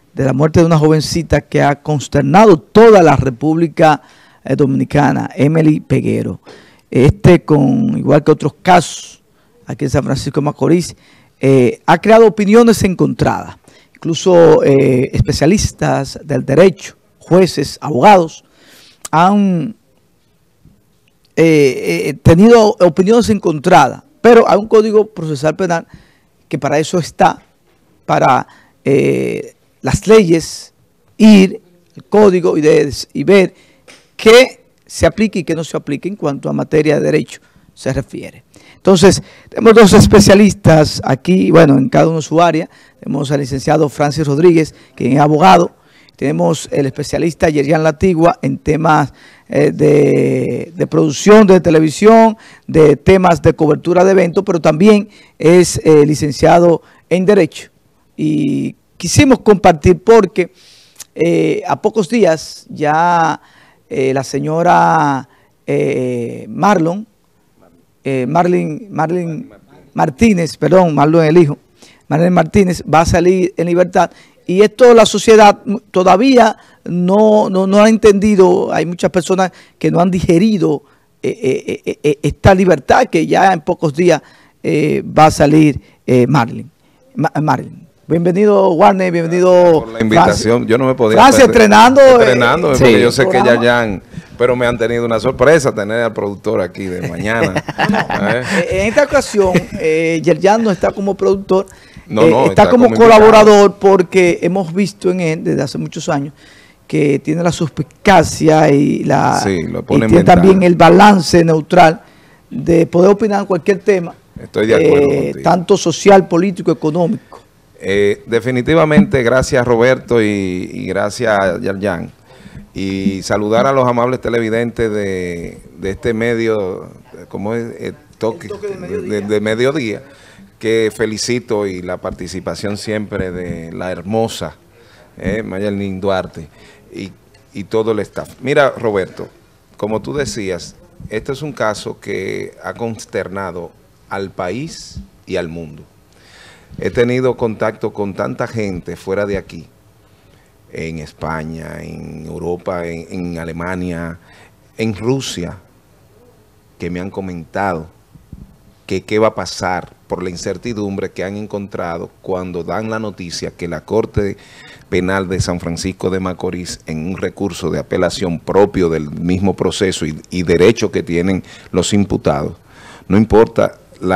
de la muerte de una jovencita que ha consternado toda la República Dominicana, Emily Peguero. Igual que otros casos aquí en San Francisco de Macorís, ha creado opiniones encontradas. Incluso especialistas del derecho, jueces, abogados, han tenido opiniones encontradas, pero hay un Código Procesal Penal que para eso está, para las leyes, ir al código y ver qué se aplica y qué no se aplica en cuanto a materia de derecho se refiere. Entonces, tenemos dos especialistas aquí, bueno, en cada uno de su área. Tenemos al licenciado Francis Rodríguez, quien es abogado. Tenemos el especialista Yerian Latigua en temas de producción de televisión, de temas de cobertura de eventos, pero también es licenciado en Derecho. Y quisimos compartir porque a pocos días ya la señora Marlon Martínez va a salir en libertad. Y esto la sociedad todavía no ha entendido. Hay muchas personas que no han digerido esta libertad, que ya en pocos días va a salir Marlon. Bienvenido, Warner, bienvenido. Por la invitación, Francis. Yo no me podía... Francis, entrenando. Entrenando, porque yo sé que ya pero me han tenido una sorpresa tener al productor aquí de mañana. En esta ocasión, Yerjan no está como productor, está como colaborador, invitado, porque hemos visto en él desde hace muchos años que tiene la suspicacia y tiene también el balance neutral de poder opinar en cualquier tema. Estoy de acuerdo contigo. Tanto social, político, económico. Definitivamente, gracias Roberto y gracias Yerjan. Y saludar a los amables televidentes de este medio, como es toque de mediodía, que felicito, y la participación siempre de la hermosa Mayelín Duarte y todo el staff. Mira, Roberto, como tú decías, este es un caso que ha consternado al país y al mundo. He tenido contacto con tanta gente fuera de aquí, en España, en Europa, en Alemania, en Rusia, que me han comentado que qué va a pasar por la incertidumbre que han encontrado cuando dan la noticia que la Corte Penal de San Francisco de Macorís, en un recurso de apelación propio del mismo proceso y derecho que tienen los imputados, no importa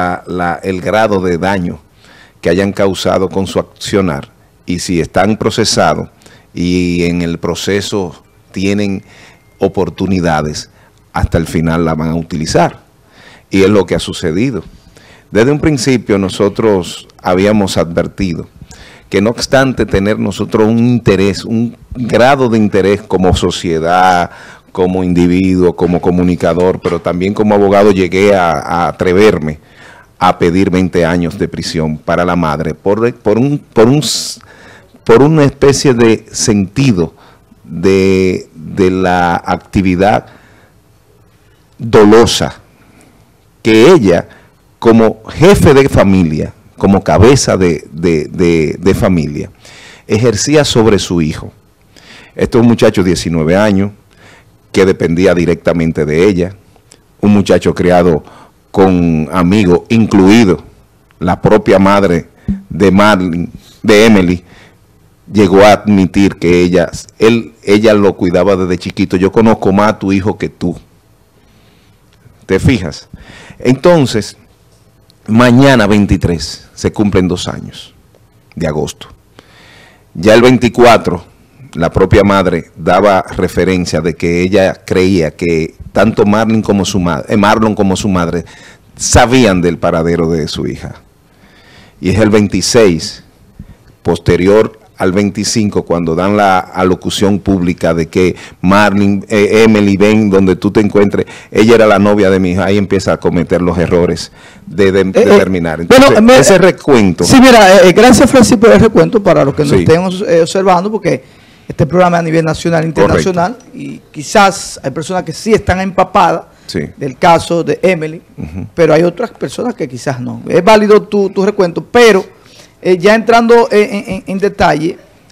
el grado de daño que hayan causado con su accionar, y si están procesados y en el proceso tienen oportunidades, hasta el final la van a utilizar. Y es lo que ha sucedido. Desde un principio nosotros habíamos advertido que, no obstante tener nosotros un interés, un grado de interés como sociedad, como individuo, como comunicador, pero también como abogado, llegué a atreverme a pedir 20 años de prisión para la madre por una especie de sentido de la actividad dolosa que ella, como jefe de familia, como cabeza de familia, ejercía sobre su hijo. Este es un muchacho de 19 años que dependía directamente de ella, un muchacho criado con amigos, incluido la propia madre de Emily, llegó a admitir que ella lo cuidaba desde chiquito. Yo conozco más a tu hijo que tú. ¿Te fijas? Entonces, mañana 23 se cumplen 2 años de agosto. Ya el 24, la propia madre daba referencia de que ella creía que tanto Marlon como su madre sabían del paradero de su hija. Y es el 26, posterior al 25, cuando dan la alocución pública de que Marlon, Emily, ven donde tú te encuentres, ella era la novia de mi hija. Ahí empieza a cometer los errores de terminar. Entonces, bueno, ese recuento. Sí, mira, gracias Francis por el recuento para los que nos estén observando, porque este programa es a nivel nacional e internacional. Correcto. Y quizás hay personas que sí están empapadas del caso de Emily, pero hay otras personas que quizás no. Es válido tu recuento, pero ya entrando en detalle,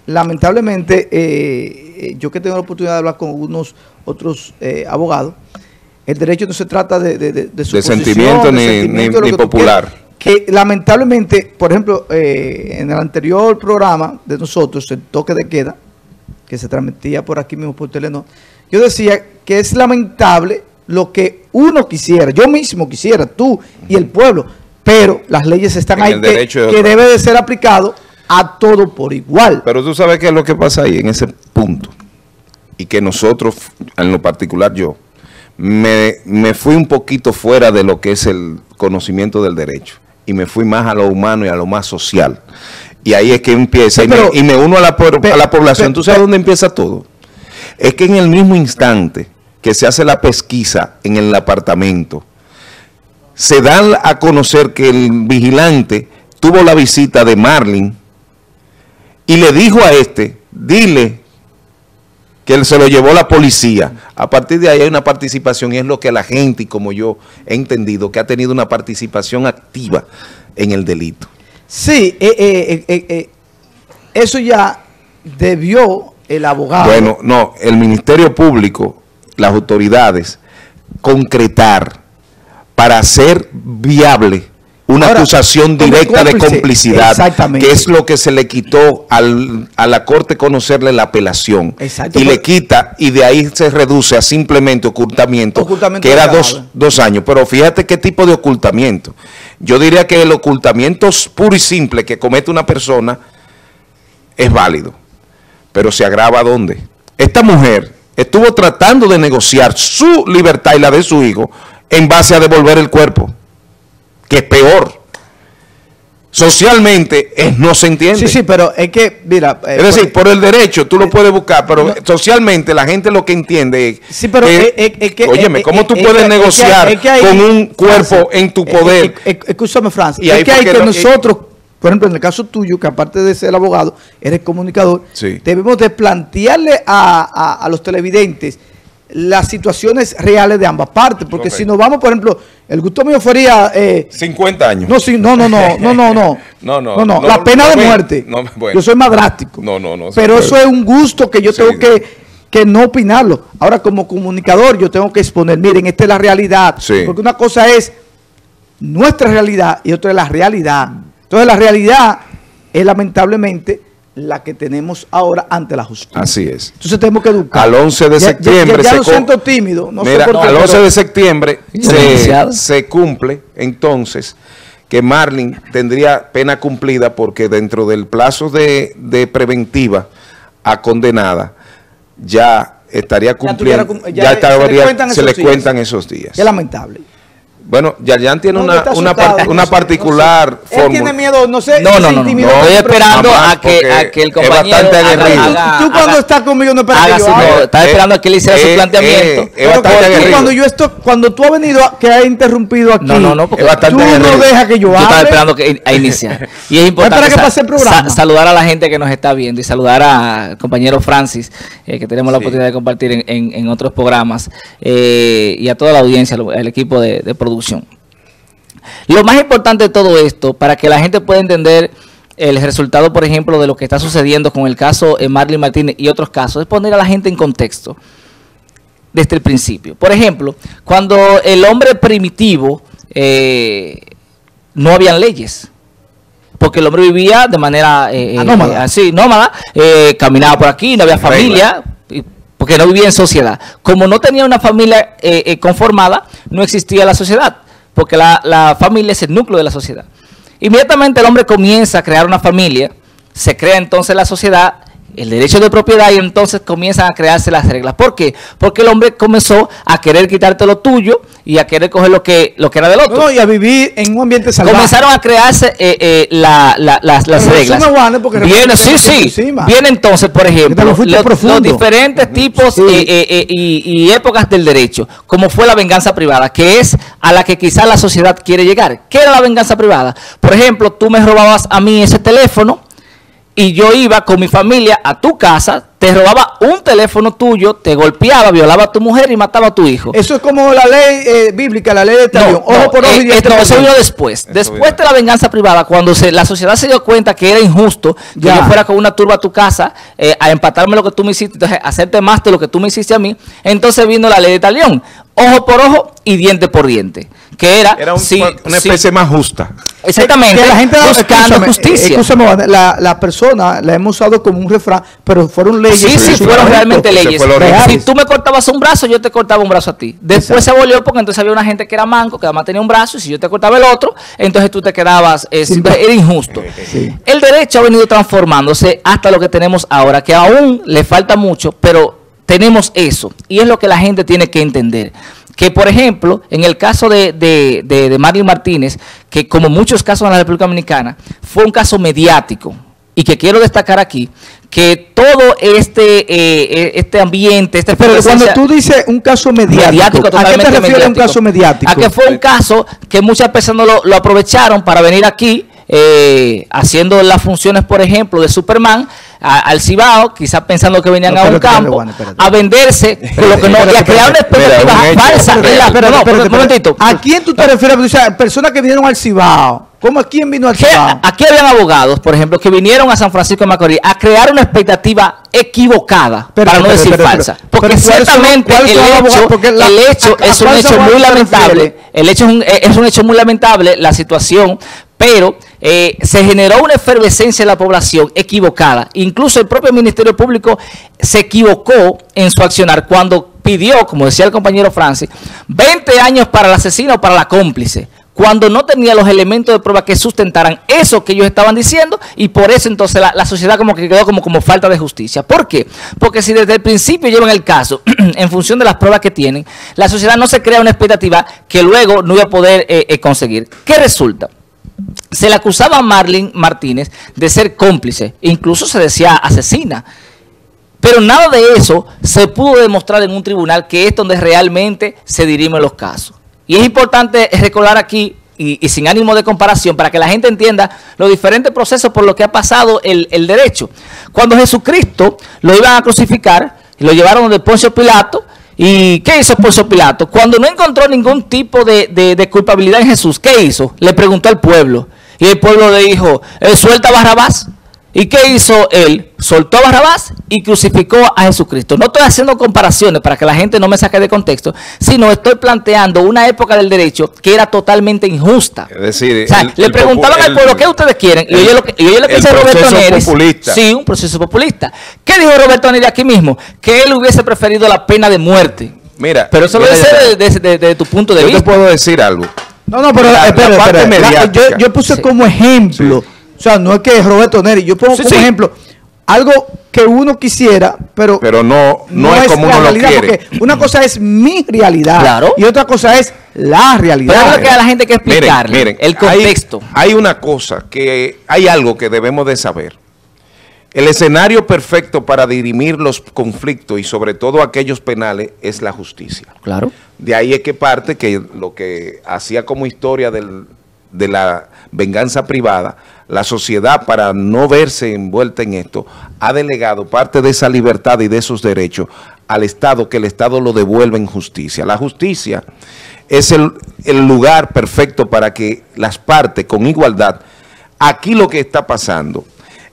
lamentablemente, yo que tengo la oportunidad de hablar con algunos otros abogados, el derecho no se trata de sentimiento ni popular. Que lamentablemente, por ejemplo, en el anterior programa de nosotros, el toque de queda, que se transmitía por aquí mismo por Telenor, yo decía que es lamentable lo que uno quisiera, yo mismo quisiera, tú y el pueblo, pero las leyes están ahí que debe de ser aplicado a todo por igual. Pero tú sabes qué es lo que pasa ahí en ese punto, y que nosotros, en lo particular yo, me fui un poquito fuera de lo que es el conocimiento del derecho, y me fui más a lo humano y a lo más social. Y ahí es que empieza, sí, y me uno a la población. ¿Tú sabes dónde empieza todo? Es que en el mismo instante que se hace la pesquisa en el apartamento, se dan a conocer que el vigilante tuvo la visita de Marlin y le dijo a dile que él se lo llevó la policía. A partir de ahí hay una participación, y es lo que la gente, y como yo he entendido, que ha tenido una participación activa en el delito. Sí, eso ya debió el abogado. Bueno, no, el Ministerio Público, las autoridades, concretar para hacer viable una acusación directa de complicidad, que es lo que se le quitó a la Corte conocerle la apelación. Exacto, y le quita, y de ahí se reduce a simplemente ocultamiento que era dos años. Pero fíjate qué tipo de ocultamiento. Yo diría que el ocultamiento puro y simple que comete una persona es válido, pero se agrava ¿dónde? Esta mujer estuvo tratando de negociar su libertad y la de su hijo en base a devolver el cuerpo, que es peor. Socialmente no se entiende. Sí, pero es que, mira... es decir, por el derecho tú lo puedes buscar, pero no, socialmente la gente lo que entiende es... Sí, pero óyeme, ¿cómo tú puedes negociar con un cuerpo en tu poder? Escúchame, Francis, es que hay que nosotros, por ejemplo, en el caso tuyo, que aparte de ser abogado, eres comunicador, sí, debemos de plantearle a los televidentes las situaciones reales de ambas partes, porque si nos vamos, por ejemplo, el gusto mío fuera 50 años. No, la pena de muerte. Bueno. Yo soy más drástico. Pero eso es un gusto que yo tengo que no opinarlo. Ahora, como comunicador, yo tengo que exponer, miren, esta es la realidad. Sí. Porque una cosa es nuestra realidad y otra es la realidad. Entonces, la realidad es lamentablemente la que tenemos ahora ante la justicia. Así es. Entonces tenemos que educar. Al 11 de septiembre... Ya lo siento tímido. No mira, sé por qué, al 11 de septiembre se cumple entonces que Marlin tendría pena cumplida, porque dentro del plazo de preventiva a condenada ya estaría cumpliendo, se le cuentan esos días. Qué lamentable. Bueno, Yarjan tiene una particular forma. Él tiene miedo, no sé. No. Estoy esperando a que el compañero haga. Tú cuando estás conmigo no esperas que yo haga. Estás esperando a que él hiciera su planteamiento. Cuando tú has venido, que has interrumpido aquí, porque tú no dejas que yo hable. Yo estaba esperando a iniciar. Y es importante saludar a la gente que nos está viendo y saludar al compañero Francis, que tenemos la oportunidad de compartir en otros programas, y a toda la audiencia, al equipo de producción. Lo más importante de todo esto, para que la gente pueda entender el resultado, por ejemplo, de lo que está sucediendo con el caso Marlin Martínez y otros casos, es poner a la gente en contexto desde el principio. Por ejemplo, cuando el hombre primitivo no habían leyes, porque el hombre vivía de manera nómada, caminaba por aquí, no había familia, porque no vivía en sociedad. Como no tenía una familia conformada, no existía la sociedad, porque la familia es el núcleo de la sociedad. Inmediatamente el hombre comienza a crear una familia, se crea entonces la sociedad, el derecho de propiedad, y entonces comienzan a crearse las reglas. ¿Por qué? Porque el hombre comenzó a querer quitarte lo tuyo y a querer coger lo que era del otro. Y a vivir en un ambiente salvaje. Comenzaron a crearse las reglas. Viene entonces, por ejemplo, los diferentes tipos y épocas del derecho, como fue la venganza privada, que es a la que quizás la sociedad quiere llegar. ¿Qué era la venganza privada? Por ejemplo, tú me robabas a mí ese teléfono, y yo iba con mi familia a tu casa, te robaba un teléfono tuyo, te golpeaba, violaba a tu mujer y mataba a tu hijo. Eso es como la ley bíblica, la ley de talión. Ojo por ojo y diente por eso diente. vino después. Después de la venganza privada, cuando la sociedad se dio cuenta que era injusto que yo fuera con una turba a tu casa a empatarme lo que tú me hiciste, entonces hacerte más de lo que tú me hiciste a mí, entonces vino la ley de talión. Ojo por ojo y diente por diente. Que era una especie más justa. Exactamente. Que la gente buscando justicia. La persona la hemos usado como un refrán, pero fueron leyes. Sí, fueron realmente leyes. Si tú me cortabas un brazo, yo te cortaba un brazo a ti. Después se volvió porque entonces había una gente que era manco, que además tenía un brazo, y si yo te cortaba el otro, entonces tú te quedabas, era injusto. Sí. El derecho ha venido transformándose hasta lo que tenemos ahora, que aún le falta mucho, pero tenemos eso. Y es lo que la gente tiene que entender. Que, por ejemplo, en el caso de Marlin Martínez, que como muchos casos en la República Dominicana, fue un caso mediático. Y que quiero destacar aquí, que todo este ambiente, pero cuando tú dices un caso mediático, ¿a qué te refieres a un caso mediático? A que fue un caso que muchas personas lo aprovecharon para venir aquí, haciendo las funciones, por ejemplo, de Superman, al Cibao, quizás pensando que venían a un campo, a venderse, con lo que no, y a crear una expectativa falsa. Un momentito. ¿A quién tú te refieres? O sea, personas que vinieron al Cibao. ¿Cómo a quién vino al Cibao? Aquí habían abogados, por ejemplo, que vinieron a San Francisco de Macorís a crear una expectativa equivocada, para no decir falsa. Porque ciertamente el hecho es un hecho muy lamentable. El hecho es un hecho muy lamentable, la situación, pero se generó una efervescencia en la población equivocada. Incluso el propio Ministerio Público se equivocó en su accionar cuando pidió, como decía el compañero Francis, 20 años para el asesino o para la cómplice, cuando no tenía los elementos de prueba que sustentaran eso que ellos estaban diciendo, y por eso entonces la sociedad como que quedó como falta de justicia. ¿Por qué? Porque si desde el principio llevan el caso en función de las pruebas que tienen, la sociedad no se crea una expectativa que luego no iba a poder conseguir. ¿Qué resulta? Se le acusaba a Marlin Martínez de ser cómplice, incluso se decía asesina. Pero nada de eso se pudo demostrar en un tribunal, que es donde realmente se dirimen los casos. Y es importante recordar aquí, y sin ánimo de comparación, para que la gente entienda los diferentes procesos por los que ha pasado el derecho. Cuando Jesucristo lo iban a crucificar, lo llevaron de Poncio Pilato. ¿Y qué hizo Poncio Pilato? Cuando no encontró ningún tipo de culpabilidad en Jesús, ¿qué hizo? Le preguntó al pueblo. Y el pueblo le dijo, suelta a Barrabás. ¿Y qué hizo él? Soltó a Barrabás y crucificó a Jesucristo. No estoy haciendo comparaciones para que la gente no me saque de contexto, sino estoy planteando una época del derecho que era totalmente injusta. Es decir, o sea, le preguntaban al pueblo, ¿qué ustedes quieren? Y oye lo que dice Roberto Neris. Sí, un proceso populista. ¿Qué dijo Roberto Neris aquí mismo? Que él hubiese preferido la pena de muerte. Mira, pero eso lo dice desde tu punto de vista. Yo te puedo decir algo. No, pero espera. Yo puse como ejemplo. Sí. O sea, no es que es Roberto Neris, yo pongo como ejemplo algo que uno quisiera, pero no es como uno lo quiere. Porque una cosa es mi realidad, y otra cosa es la realidad. Pero es lo que a la gente hay que explicarle, miren, el contexto. Hay una cosa, hay algo que debemos de saber. El escenario perfecto para dirimir los conflictos y sobre todo aquellos penales es la justicia. Claro. De ahí es que parte que lo que hacía como historia de la venganza privada, la sociedad, para no verse envuelta en esto, ha delegado parte de esa libertad y de esos derechos al Estado, que el Estado lo devuelva en justicia. La justicia es el lugar perfecto para que las partes con igualdad. Aquí lo que está pasando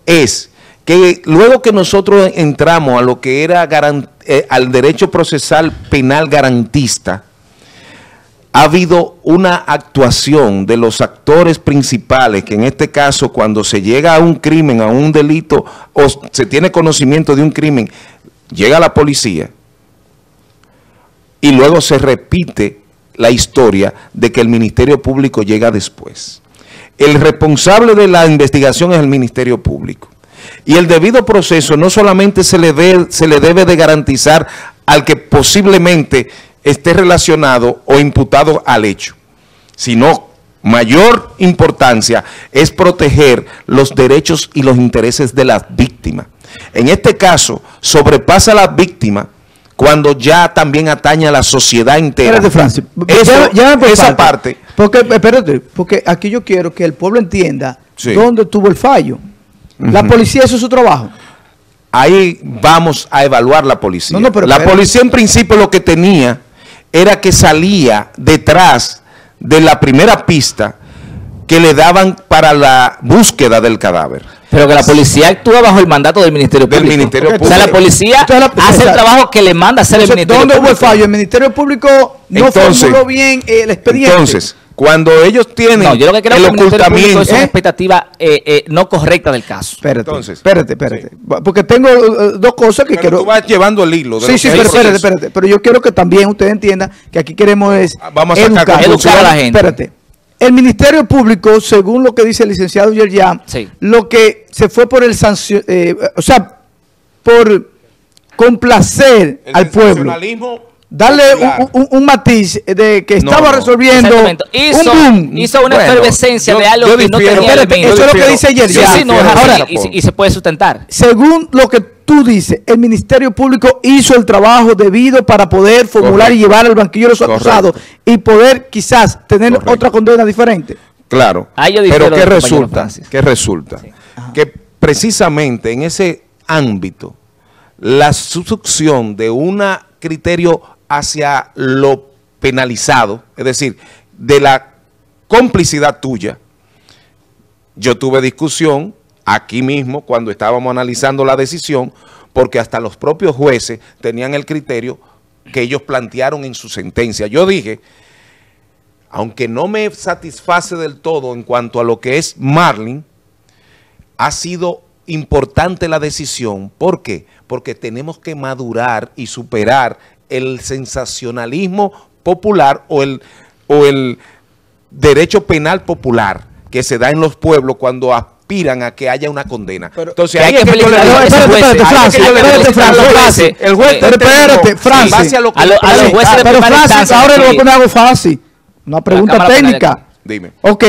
es que luego que nosotros entramos a lo que era al derecho procesal penal garantista, ha habido una actuación de los actores principales, que en este caso, cuando se llega a un crimen, a un delito, o se tiene conocimiento de un crimen, llega la policía y luego se repite la historia de que el Ministerio Público llega después. El responsable de la investigación es el Ministerio Público. Y el debido proceso no solamente se le debe de garantizar al que posiblemente esté relacionado o imputado al hecho, sino mayor importancia es proteger los derechos y los intereses de las víctimas. En este caso, sobrepasa a las víctimas cuando ya también atañe a la sociedad entera. Espérate, Francis. Esa parte. Porque aquí yo quiero que el pueblo entienda dónde tuvo el fallo. La policía hizo su trabajo. Ahí vamos a evaluar la policía. Pero la policía en principio lo que tenía era que salía detrás de la primera pista que le daban para la búsqueda del cadáver. Pero que la policía actúa bajo el mandato del Ministerio Público. O sea, la policía hace el trabajo que le manda hacer el Ministerio Público. ¿Dónde hubo el fallo? El Ministerio Público no formuló bien el expediente. Entonces, cuando ellos tienen yo lo que creo el que el ocultamiento... es una expectativa no correcta del caso. Espérate. Sí. Porque tengo dos cosas que quiero... Tú vas llevando el hilo. Sí, espérate. Pero yo quiero que también usted entienda que aquí queremos vamos a educar a la gente. Espérate. El Ministerio Público, según lo que dice el licenciado Yerjan, lo que se fue por el sanción, por complacer al pueblo, darle un matiz de que estaba resolviendo hizo una efervescencia de algo que no tenía elementos. Eso es lo que dice Yerjan. Ahora, y se puede sustentar. Según lo que tú dices, el Ministerio Público hizo el trabajo debido para poder formular y llevar al banquillo de los acusados y poder quizás tener otra condena diferente. Claro, pero ¿qué resulta? ¿Qué resulta? Sí. Que precisamente en ese ámbito, la sustitución de un criterio hacia lo penalizado, es decir, de la complicidad tuya, yo tuve discusión aquí mismo cuando estábamos analizando la decisión, porque hasta los propios jueces tenían el criterio que ellos plantearon en su sentencia. Yo dije, aunque no me satisface del todo en cuanto a lo que es Marlin, ha sido importante la decisión. ¿Por qué? Porque tenemos que madurar y superar el sensacionalismo popular o el derecho penal popuel que se da en los pueblos cuando aspiran a que haya una condena. Entonces hay que felicitar a los jueces. El juez, espérate, Francis, a los jueces de primera instancia. Ahora le voy a poner algo fácil, una pregunta técnica. Dime. Ok,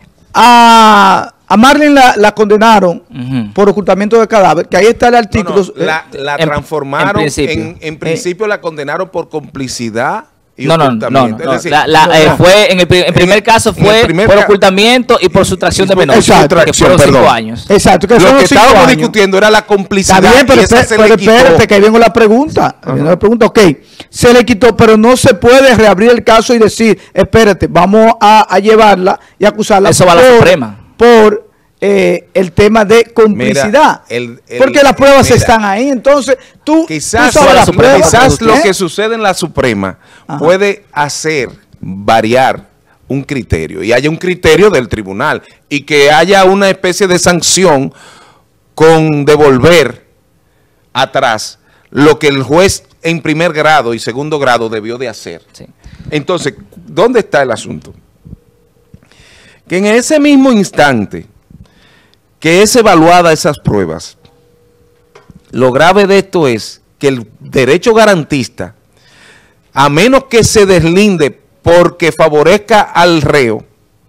a Marlin la condenaron por ocultamiento de cadáver, que ahí está el artículo. La transformaron, en principio la condenaron por complicidad. No. Es decir, fue en el primer caso fue por ocultamiento y por sustracción de menores. Exacto, que fueron 5 años. Exacto, que lo que estábamos discutiendo era la complicidad. Está bien, pero espérate, que ahí vengo la pregunta. Ok, se le quitó, pero no se puede reabrir el caso y decir, espérate, vamos a llevarla y acusarla. Eso va a la Suprema. Por el tema de complicidad. Porque las pruebas están ahí. Entonces, quizás lo que sucede en la Suprema puede hacer variar un criterio y haya un criterio del tribunal y que haya una especie de sanción con devolver atrás lo que el juez en primer grado y segundo grado debió de hacer. Sí. Entonces, ¿dónde está el asunto? Que en ese mismo instante que es evaluada esas pruebas, lo grave de esto es que el derecho garantista, a menos que se deslinde porque favorezca al reo,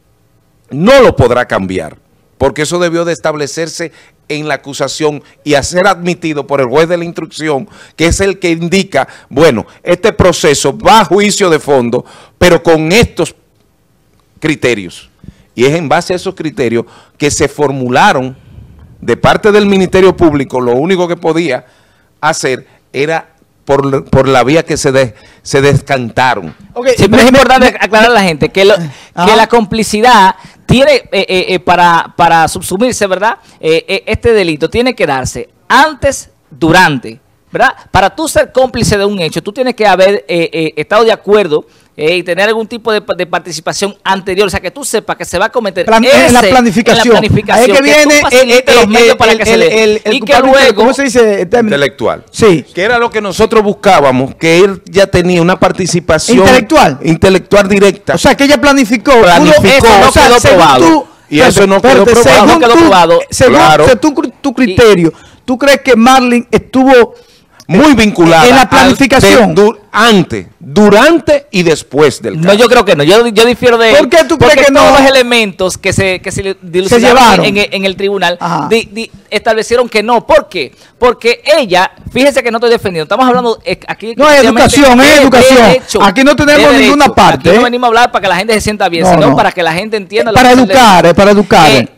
no lo podrá cambiar, porque eso debió de establecerse en la acusación y a ser admitido por el juez de la instrucción, que es el que indica, bueno, este proceso va a juicio de fondo, pero con estos criterios. Y es en base a esos criterios que se formularon de parte del Ministerio Público. Lo único que podía hacer era por la vía que se descantaron. Okay, sí, pero es importante aclarar a la gente que la complicidad tiene, para subsumirse, ¿verdad? Este delito tiene que darse antes, durante, ¿verdad? Para tú ser cómplice de un hecho, tú tienes que haber estado de acuerdo y tener algún tipo de participación anterior, o sea, que tú sepas que se va a cometer en la planificación. Ahí que viene los medios para que se le y que luego, ¿cómo se dice? Intelectual. Sí. Que era lo que nosotros buscábamos, que él ya tenía una participación intelectual directa. O sea, que ella planificó. Eso no quedó probado. Y eso no quedó probado. Según tu criterio, ¿tú crees que Marlin estuvo muy vinculada en la planificación? Antes, durante y después del caso. No, yo creo que no. Yo difiero de... ¿Por qué tú crees que no? Todos los elementos que se dilucidaron en el tribunal establecieron que no. ¿Por qué? Porque ella, fíjense que no estoy defendiendo, estamos hablando aquí... No, es educación, es educación. Aquí no tenemos ninguna parte. Aquí no venimos a hablar para que la gente se sienta bien, sino para que la gente entienda... Para educar,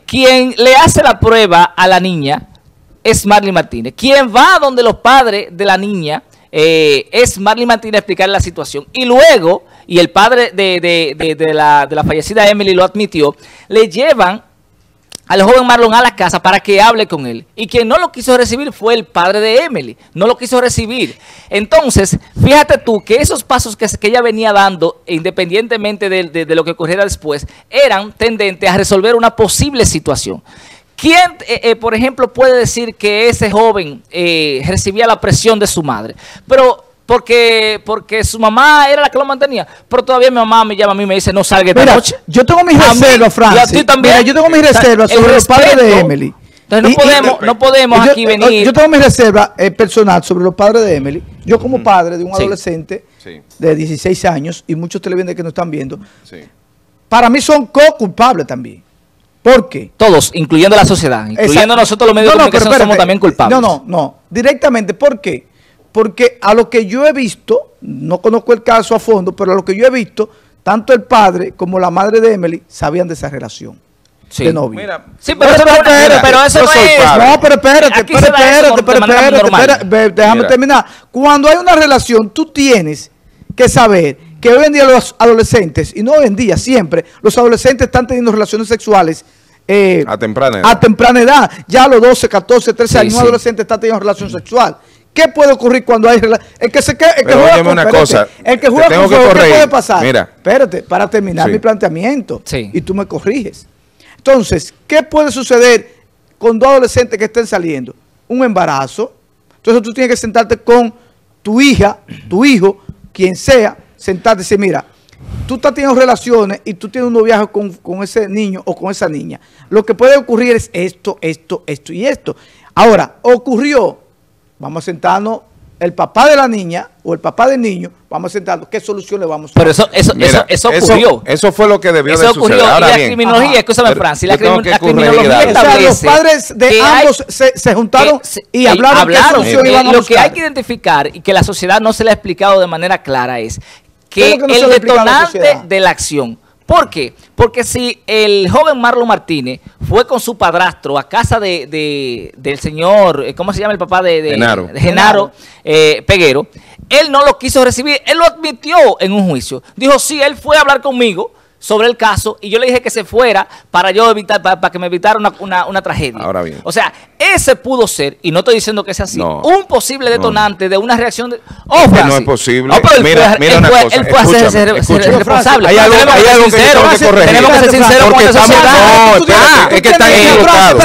quien le hace la prueba a la niña es Marley Martínez. Quien va donde los padres de la niña es Marley Martínez a explicarle la situación. Y luego, y el padre de la fallecida Emily lo admitió, le llevan al joven Marlon a la casa para que hable con él. Y quien no lo quiso recibir fue el padre de Emily. No lo quiso recibir. Entonces, fíjate tú que esos pasos que ella venía dando, independientemente de lo que ocurriera después, eran tendentes a resolver una posible situación. ¿Quién, por ejemplo, puede decir que ese joven recibía la presión de su madre? Pero porque su mamá era la que lo mantenía. Pero todavía mi mamá me llama a mí y me dice, no salga esta noche. Yo tengo mis reservas, Francis. Y a ti también. Mira, yo tengo mis reservas sobre los padres de Emily. Entonces no podemos aquí venir. Yo tengo mis reservas personal sobre los padres de Emily. Yo como padre de un adolescente de 16 años y muchos televidentes que nos están viendo, para mí son co-culpables también. ¿Por qué? Todos, incluyendo la sociedad, incluyendo nosotros los medios de comunicación, somos también culpables. No, directamente. ¿Por qué? Porque a lo que yo he visto, no conozco el caso a fondo, pero a lo que yo he visto, tanto el padre como la madre de Emily sabían de esa relación de novio. Mira, sí, pero eso no es. No, pero espérate, déjame terminar. Cuando hay una relación, tú tienes que saber que hoy en día los adolescentes, y no hoy en día, siempre, los adolescentes están teniendo relaciones sexuales a temprana edad. A temprana edad. Ya a los 12, 14, 13 años, un adolescente está teniendo relación sexual. ¿Qué puede ocurrir cuando hay relación? El que juega con fuego, ¿qué puede pasar? Mira. Espérate, para terminar mi planteamiento. Y tú me corriges. Entonces, ¿qué puede suceder con dos adolescentes que estén saliendo? Un embarazo. Entonces tú tienes que sentarte con tu hija, tu hijo, quien sea, sentarte y decir, mira, tú estás teniendo relaciones y tú tienes un noviazgo con ese niño o con esa niña. Lo que puede ocurrir es esto y esto. Ahora, ocurrió, vamos a sentarnos, el papá de la niña o el papá del niño, vamos a sentarnos, ¿qué solución le vamos a dar? Pero eso ocurrió. Eso fue lo que debió de suceder. Ahora bien, criminología, escúchame, Francis, la criminología establece, o sea, los padres de ambos se juntaron y hablaron qué solución iban a buscar. Lo que hay que identificar y que la sociedad no se le ha explicado de manera clara es que el detonante de la acción. ¿Por qué? Porque si el joven Marlon Martínez fue con su padrastro a casa del señor, ¿cómo se llama el papá de Genaro Peguero? Él no lo quiso recibir, él lo admitió en un juicio. Dijo, sí, él fue a hablar conmigo sobre el caso y yo le dije que se fuera para yo evitar, para que me evitara una tragedia. Ahora bien. O sea, ese pudo ser, y no estoy diciendo que sea así, un posible detonante de una reacción de... no es posible. Mira una cosa. Él fue a ser responsable. Hay algo que tengo que corregir. Tenemos que ser sinceros con la sociedad. No, es que están equivocados.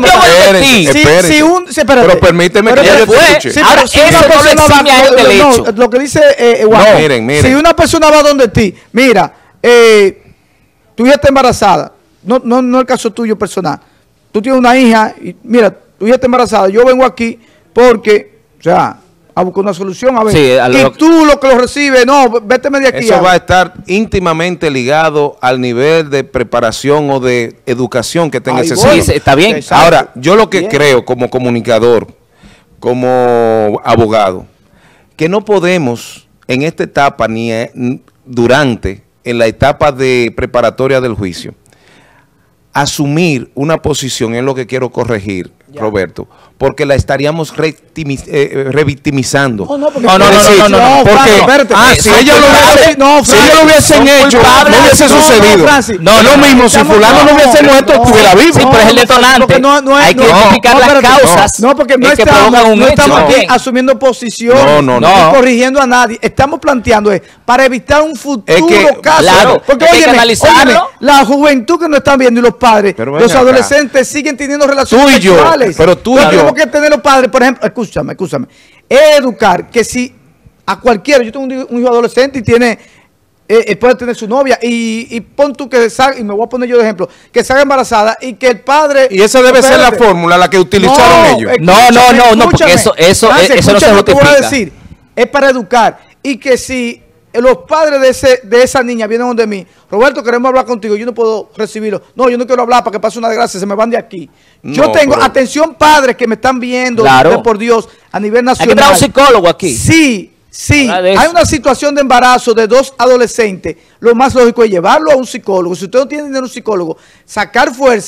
Pero permíteme que yo te escuche. Ahora, eso no le exime a él del hecho. Lo que dice Juan, miren. Si una persona va donde ti, mira, tu hija está embarazada, no el caso tuyo personal, tú tienes una hija y mira, tu hija está embarazada, yo vengo aquí porque, o sea, a buscar una solución, a ver, y tú lo que lo recibes, no, véteme de aquí. Eso va a estar íntimamente ligado al nivel de preparación o de educación que tenga ese ser. Sí, está bien. Ahora, yo lo que creo como comunicador, como abogado, que no podemos en esta etapa ni durante en la etapa de preparatoria del juicio, asumir una posición es lo que quiero corregir, Roberto, porque la estaríamos revictimizando. No, porque si ellos lo hubiesen hecho, no hubiese sucedido. No, lo mismo, si fulano no hubiese muerto, estuviera vivo. Sí, pero es el detonante. Hay que identificar las causas. No, porque no estamos aquí asumiendo posición, no corrigiendo a nadie. Estamos planteando para evitar un futuro caso. Claro, porque hay que analizarlo. La juventud que nos están viendo y los padres, los adolescentes siguen teniendo relaciones sexuales. Pero tú y yo. Tenemos que tener los padres, por ejemplo, escúchame, educar que si a cualquiera, yo tengo un hijo adolescente y tiene, puede tener su novia y pon tú que salga, y me voy a poner yo de ejemplo, que salga embarazada y que el padre... Y esa debe ser la fórmula, la que utilizaron ellos. No, porque eso no se justifica. Voy a decir, es para educar y que si los padres de esa niña vienen donde mí, Roberto, queremos hablar contigo, yo no puedo recibirlo. No, yo no quiero hablar para que pase una desgracia, se me van de aquí. Yo tengo, atención padres que me están viendo, por Dios, a nivel nacional. Hay que traer un psicólogo aquí. Sí, hay una situación de embarazo de dos adolescentes, lo más lógico es llevarlo a un psicólogo. Si usted no tiene dinero un psicólogo, sacar fuerza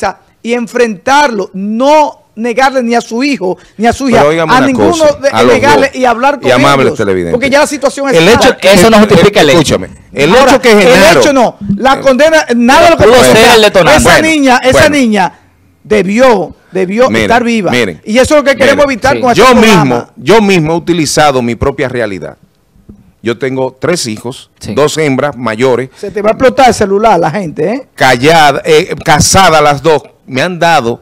y enfrentarlo, no negarle ni a su hijo, ni a su hija, a ninguno negarle y hablar con ellos. Porque ya la situación es eso no justifica el hecho. Escúchame, el hecho que Genaro... El hecho no, la condena, nada de lo que pudo ser el detonante. Esa niña debió estar viva. Miren, y eso es lo que queremos evitar con este programa. Yo mismo he utilizado mi propia realidad. Yo tengo 3 hijos, 2 hembras mayores. Se te va a explotar el celular la gente, ¿eh? Casadas las 2. Me han dado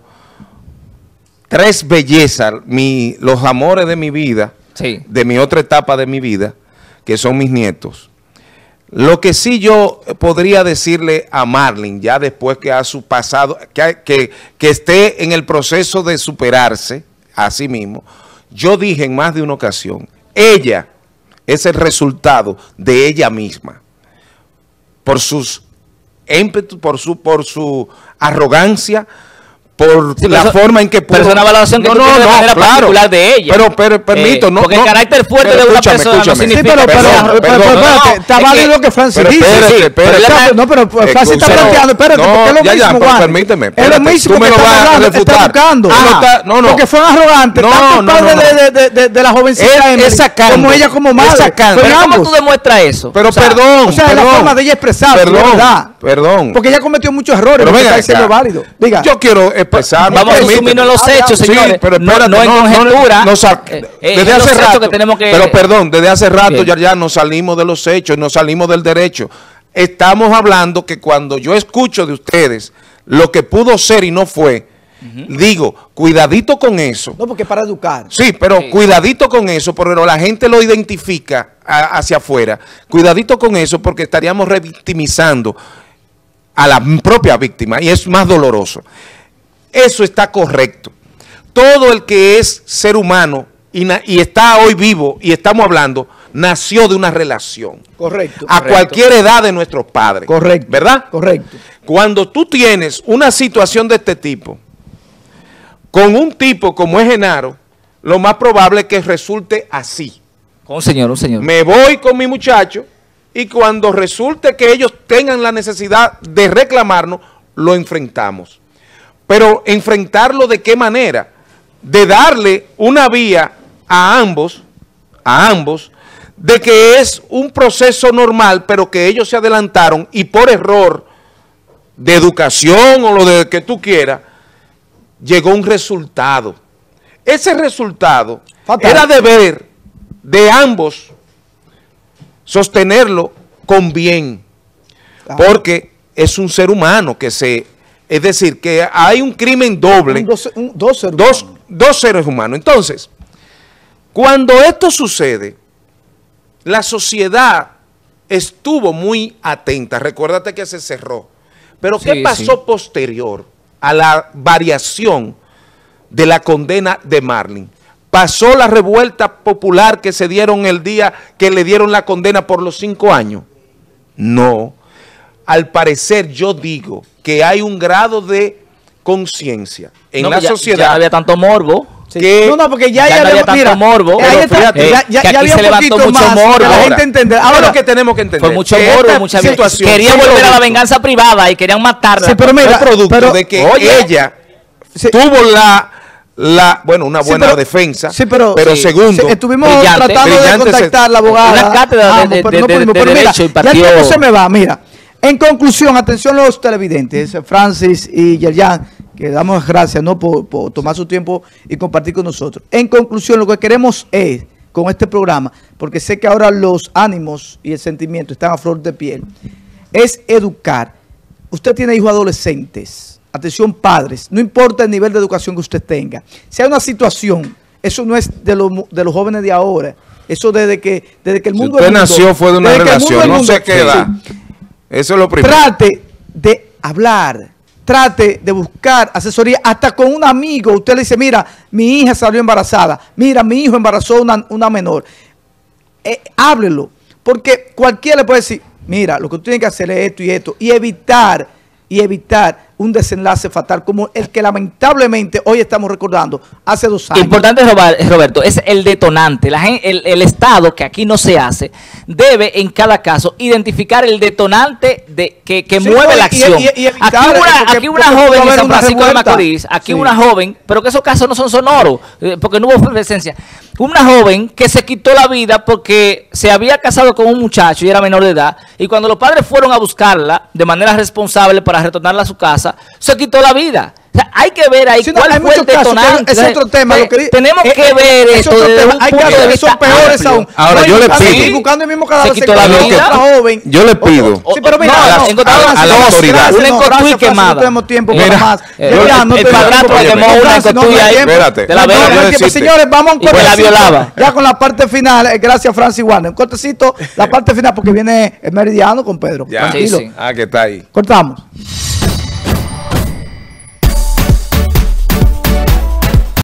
3 bellezas, los amores de mi vida, de mi otra etapa de mi vida, que son mis nietos. Lo que sí yo podría decirle a Marlene, ya después que ha su pasado, que esté en el proceso de superarse a sí mismo, yo dije en más de una ocasión, ella es el resultado de ella misma, por sus ímpetus, por su arrogancia, por la forma en que pudo. Pero es una valoración que tú tienes de manera particular de ella. Pero permito, porque el carácter fuerte de una persona no significa... Sí, pero está válido lo que Francis dice. No, pero Francis está planteando, espérate, porque es lo mismo, Juan. Permíteme. Es lo mismo que está buscando. Porque fue arrogante, tanto el padre de la jovencita Emily, como ella como madre. Pero ¿cómo tú demuestras eso? Pero perdón. O sea, es la forma de ella expresar, ¿verdad? Perdón. Porque ella cometió muchos errores, pero está diciendo válido. Diga. Yo quiero expresar. Vamos a resumirnos los hechos, señores. Pero no en conjetura. Desde hace rato. Pero perdón, desde hace rato ya nos salimos de los hechos, nos salimos del derecho. Estamos hablando que cuando yo escucho de ustedes lo que pudo ser y no fue, digo, cuidadito con eso. No, porque para educar. Sí, pero cuidadito con eso, pero la gente lo identifica hacia afuera. Cuidadito con eso porque estaríamos revictimizando a la propia víctima y es más doloroso. Eso está correcto. Todo el que es ser humano y está hoy vivo y estamos hablando, nació de una relación. Correcto. A cualquier edad de nuestros padres. Correcto. ¿Verdad? Correcto. Cuando tú tienes una situación de este tipo, con un tipo como es Genaro, lo más probable es que resulte así. Un señor. Me voy con mi muchacho y cuando resulte que ellos tengan la necesidad de reclamarnos, lo enfrentamos. Pero enfrentarlo ¿de qué manera? De darle una vía a ambos, de que es un proceso normal, pero que ellos se adelantaron y por error de educación o lo de que tú quieras, llegó un resultado. Ese resultado era deber de ambos sostenerlo con bien, porque es un ser humano que es decir, que hay un crimen doble. Dos seres humanos. Entonces, cuando esto sucede, la sociedad estuvo muy atenta. Recuérdate que se cerró. Pero ¿qué pasó posterior a la variación de la condena de Marlene? ¿Pasó la revuelta popular que se dieron el día que le dieron la condena por los 5 años? No. Al parecer yo digo que hay un grado de conciencia en la sociedad. Ya no había tanto morbo. Porque ya no había tanto morbo. Ya había se levantó mucho morbo. Ahora lo que tenemos que entender. Fue mucho morbo, mucha situación. Querían volver a la venganza privada y querían matarla. Sí, pero mira, es producto de que ella tuvo una buena defensa, pero segundo, estuvimos tratando de contactar a la abogada. Una cátedra de derecho impartió. Ya se me va, mira. En conclusión, atención los televidentes, Francis y Yerjan, que damos gracias por tomar su tiempo y compartir con nosotros. En conclusión, lo que queremos es, con este programa, porque sé que ahora los ánimos y el sentimiento están a flor de piel, es educar. Usted tiene hijos adolescentes, atención padres, no importa el nivel de educación que usted tenga. Si hay una situación, eso no es de los jóvenes de ahora, eso desde que el mundo... Si usted nació fue de una relación, no sé qué edad. Eso es lo primero. Trate de hablar, trate de buscar asesoría, hasta con un amigo. Usted le dice, mira, mi hija salió embarazada, mira, mi hijo embarazó una menor. Háblelo, porque cualquiera le puede decir, mira, lo que tú tienes que hacer es esto y esto, y evitar un desenlace fatal como el que lamentablemente hoy estamos recordando hace 2 años. Importante, Roberto, es el detonante. El Estado, que aquí no se hace, debe en cada caso identificar el detonante que mueve la acción. Aquí una joven en San Francisco de Macorís, una joven, pero que esos casos no son sonoros, porque no hubo presencia. Una joven que se quitó la vida porque se había casado con un muchacho y era menor de edad, y cuando los padres fueron a buscarla de manera responsable para retornarla a su casa, se quitó la vida. O sea, hay que ver ahí cuál fue el detonante. Es otro tema. Tenemos que ver esto desde un punto de vista son peores aún. Ahora yo le pido, buscando el mismo cadáver, se quitó la vida. Joven. Yo le pido a la autoridad una encotuí quemada. No tenemos tiempo para más. El padrastro le quemó una encotuí ahí. Espérate. Señores, vamos a un cortecito. La violaba. Ya con la parte final, gracias Francis Warner. Un cortecito, la parte final, porque viene el Meridiano con Pedro. Tranquilo. Que está ahí. Cortamos.